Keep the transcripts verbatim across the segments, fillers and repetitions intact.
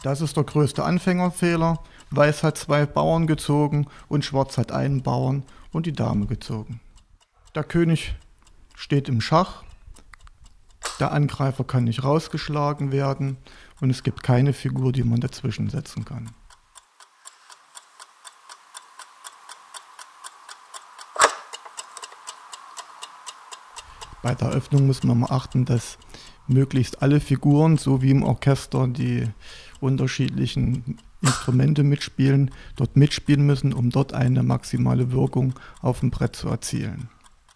Das ist der größte Anfängerfehler. Weiß hat zwei Bauern gezogen und Schwarz hat einen Bauern und die Dame gezogen. Der König steht im Schach, der Angreifer kann nicht rausgeschlagen werden und es gibt keine Figur, die man dazwischen setzen kann. Bei der Eröffnung muss man mal achten, dass möglichst alle Figuren, so wie im Orchester die unterschiedlichen Instrumente mitspielen, dort mitspielen müssen, um dort eine maximale Wirkung auf dem Brett zu erzielen.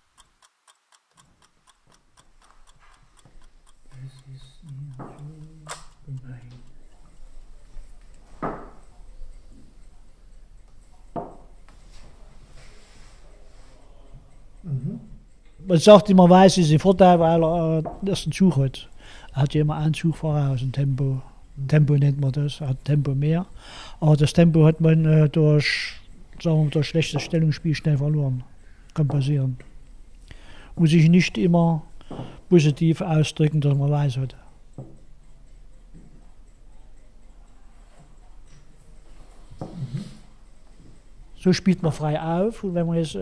Man sagt immer, Weiß ist ein Vorteil, weil er den ersten Zug hat. Er hat ja immer einen Zug voraus, ein Tempo. Tempo nennt man das, er hat Tempo mehr. Aber das Tempo hat man äh, durch, sagen wir, durch schlechtes Stellungsspiel schnell verloren. Kann passieren. Muss ich nicht immer positiv ausdrücken, dass man Weiß hat. So spielt man frei auf und wenn man jetzt äh,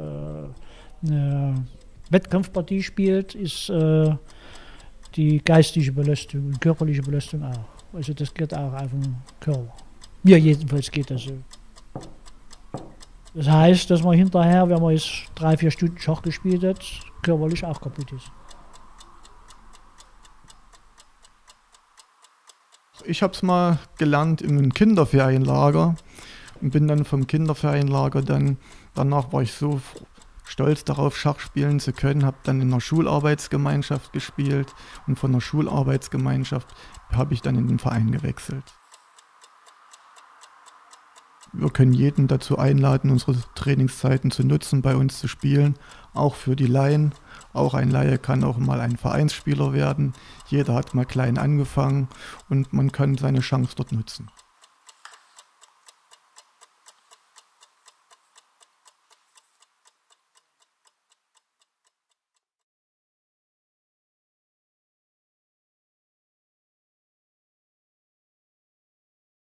eine Wettkampfpartie spielt, ist äh, die geistige Belastung und körperliche Belastung auch. Also das geht auch auf den Körper. Mir jedenfalls geht das so. Das heißt, dass man hinterher, wenn man jetzt drei, vier Stunden Schach gespielt hat, körperlich auch kaputt ist. Ich habe es mal gelernt im Kinderferienlager und bin dann vom Kinderferienlager dann, danach war ich so stolz darauf, Schach spielen zu können, habe dann in einer Schularbeitsgemeinschaft gespielt und von der Schularbeitsgemeinschaft habe ich dann in den Verein gewechselt. Wir können jeden dazu einladen, unsere Trainingszeiten zu nutzen, bei uns zu spielen, auch für die Laien. Auch ein Laie kann auch mal ein Vereinsspieler werden. Jeder hat mal klein angefangen und man kann seine Chance dort nutzen.